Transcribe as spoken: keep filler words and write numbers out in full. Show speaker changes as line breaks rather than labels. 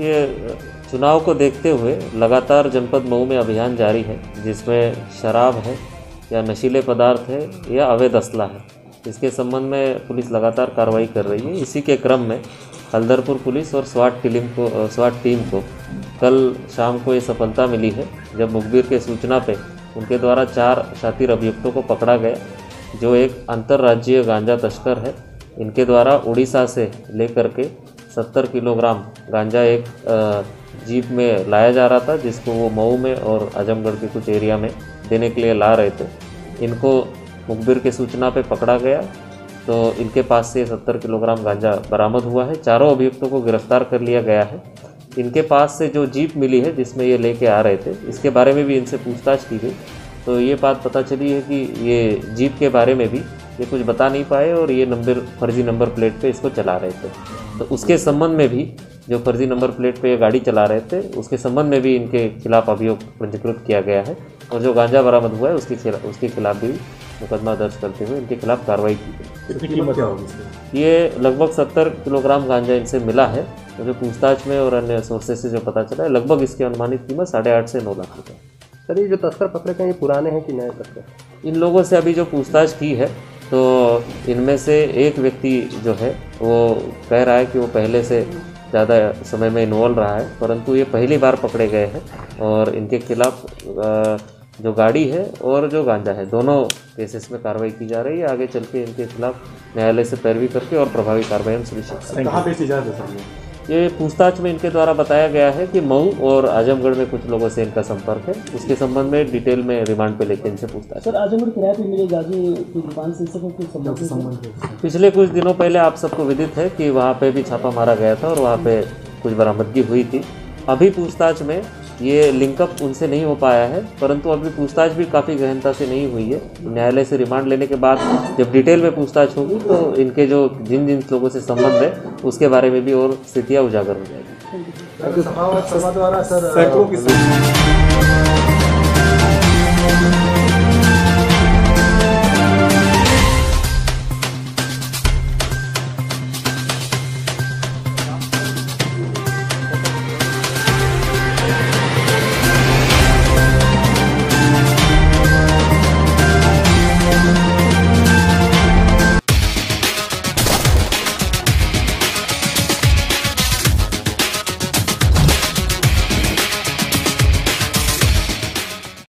ये चुनाव को देखते हुए लगातार जनपद मऊ में अभियान जारी है, जिसमें शराब है या नशीले पदार्थ है या अवैध असला है, इसके संबंध में पुलिस लगातार कार्रवाई कर रही है। इसी के क्रम में हल्दरपुर पुलिस और स्वाट टीम को स्वाट टीम को कल शाम को ये सफलता मिली है, जब मुखबिर के सूचना पे उनके द्वारा चार शातिर अभियुक्तों को पकड़ा गया, जो एक अंतर्राज्यीय गांजा तस्कर है। इनके द्वारा उड़ीसा से लेकर के सत्तर किलोग्राम गांजा एक जीप में लाया जा रहा था, जिसको वो मऊ में और आजमगढ़ के कुछ एरिया में देने के लिए ला रहे थे। इनको मुखबिर के सूचना पे पकड़ा गया, तो इनके पास से सत्तर किलोग्राम गांजा बरामद हुआ है। चारों अभियुक्तों को गिरफ्तार कर लिया गया है। इनके पास से जो जीप मिली है जिसमें ये लेके आ रहे थे, इसके बारे में भी इनसे पूछताछ की गई, तो ये बात पता चली है कि ये जीप के बारे में भी ये कुछ बता नहीं पाए और ये नंबर फर्जी नंबर प्लेट पे इसको चला रहे थे। तो उसके संबंध में भी जो फर्जी नंबर प्लेट पे ये गाड़ी चला रहे थे, उसके संबंध में भी इनके खिलाफ अभियोग पंजीकृत किया गया है और जो गांजा बरामद हुआ है उसके खिलाफ उसके खिलाफ भी मुकदमा दर्ज करते हुए इनके खिलाफ कार्रवाई की गई।
कितनी कीमत क्या होगी?
ये लगभग सत्तर किलोग्राम गांजा इनसे मिला है। तो जो पूछताछ में और अन्य सोर्सेज से जो पता चला है, लगभग इसकी अनुमानित कीमत साढ़े आठ से नौ लाख रुपये।
सर, ये जो तस्कर पकड़े गए ये पुराने हैं कि नए तस्कर?
इन लोगों से अभी जो पूछताछ की है, तो इनमें से एक व्यक्ति जो है वो कह रहा है कि वो पहले से ज़्यादा समय में इन्वॉल्व रहा है, परंतु ये पहली बार पकड़े गए हैं और इनके खिलाफ जो गाड़ी है और जो गांजा है, दोनों केसेस में कार्रवाई की जा रही है। आगे चल के इनके खिलाफ न्यायालय से पैरवी करके और प्रभावी कार्रवाई हम सुनिश्चित करेंगे।
कहाँ बेची जाए सर?
ये पूछताछ में इनके द्वारा बताया गया है कि मऊ और आजमगढ़ में कुछ लोगों से इनका संपर्क है। उसके संबंध में डिटेल में रिमांड पे लेकर इनसे पूछताछ।
सर, आजमगढ़ किराए पे मिले गाजी की दुकान से कुछ संबंध है?
पिछले कुछ दिनों पहले आप सबको विदित है कि वहाँ पे भी छापा मारा गया था और वहाँ पे कुछ बरामदगी हुई थी। अभी पूछताछ में ये लिंकअप उनसे नहीं हो पाया है, परंतु अभी पूछताछ भी काफ़ी गहनता से नहीं हुई है। न्यायालय से रिमांड लेने के बाद जब डिटेल में पूछताछ होगी तो इनके जो जिन जिन लोगों से संबंध है उसके बारे में भी और स्थितियाँ उजागर हो जाएगी।
सभा द्वारा सर